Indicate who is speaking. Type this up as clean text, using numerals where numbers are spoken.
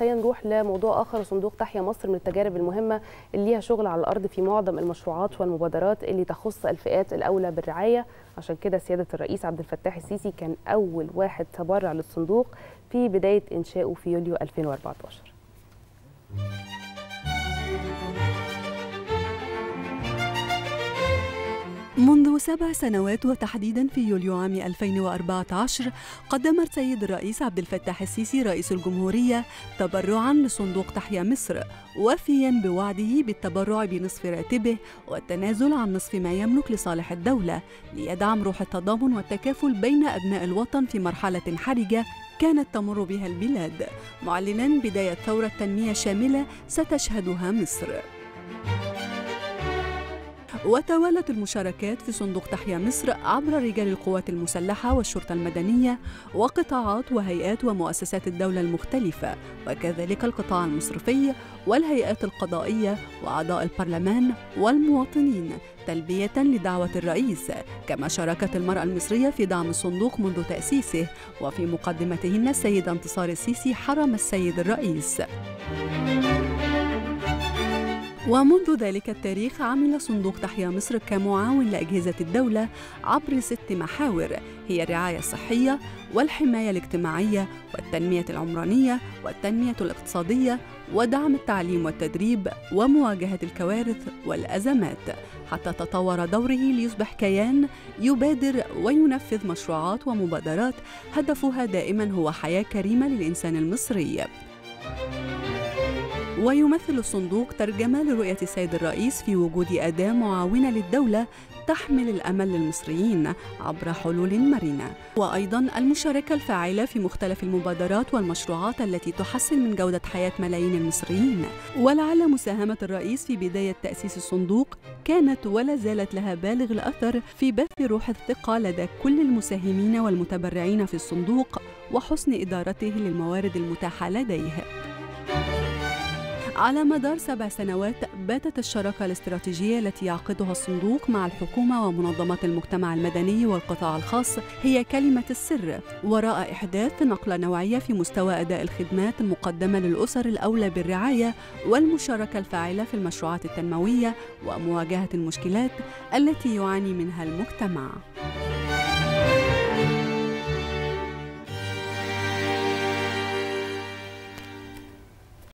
Speaker 1: خلينا نروح لموضوع آخر. صندوق تحيا مصر من التجارب المهمة اللي ليها شغل على الأرض في معظم المشروعات والمبادرات اللي تخص الفئات الأولى بالرعاية. عشان كده سيادة الرئيس عبد الفتاح السيسي كان أول واحد تبرع للصندوق في بداية إنشائه في يوليو 2014.
Speaker 2: منذ 7 سنوات وتحديدا في يوليو عام 2014 قدم السيد الرئيس عبد الفتاح السيسي رئيس الجمهورية تبرعا لصندوق تحيا مصر، وافيا بوعده بالتبرع بنصف راتبه والتنازل عن نصف ما يملك لصالح الدولة ليدعم روح التضامن والتكافل بين أبناء الوطن في مرحلة حرجة كانت تمر بها البلاد، معلنا بداية ثورة تنمية شاملة ستشهدها مصر. وتوالت المشاركات في صندوق تحيا مصر عبر رجال القوات المسلحة والشرطة المدنية وقطاعات وهيئات ومؤسسات الدولة المختلفة، وكذلك القطاع المصرفي والهيئات القضائية وأعضاء البرلمان والمواطنين تلبية لدعوة الرئيس. كما شاركت المرأة المصرية في دعم الصندوق منذ تأسيسه، وفي مقدمتهن السيدة انتصار السيسي حرم السيد الرئيس. ومنذ ذلك التاريخ عمل صندوق تحيا مصر كمعاون لأجهزة الدولة عبر 6 محاور، هي الرعاية الصحية والحماية الاجتماعية والتنمية العمرانية والتنمية الاقتصادية ودعم التعليم والتدريب ومواجهة الكوارث والأزمات، حتى تطور دوره ليصبح كيان يبادر وينفذ مشروعات ومبادرات هدفها دائما هو حياة كريمة للإنسان المصري. ويمثل الصندوق ترجمة لرؤية السيد الرئيس في وجود أداة معاونة للدولة تحمل الأمل للمصريين عبر حلول مرنة، وأيضاً المشاركة الفاعلة في مختلف المبادرات والمشروعات التي تحسن من جودة حياة ملايين المصريين. ولعل مساهمة الرئيس في بداية تأسيس الصندوق كانت ولا زالت لها بالغ الأثر في بث روح الثقة لدى كل المساهمين والمتبرعين في الصندوق وحسن إدارته للموارد المتاحة لديه. على مدار 7 سنوات باتت الشراكة الاستراتيجية التي يعقدها الصندوق مع الحكومة ومنظمات المجتمع المدني والقطاع الخاص هي كلمة السر وراء إحداث نقلة نوعية في مستوى أداء الخدمات المقدمة للأسر الأولى بالرعاية والمشاركة الفاعلة في المشروعات التنموية ومواجهة المشكلات التي يعاني منها المجتمع.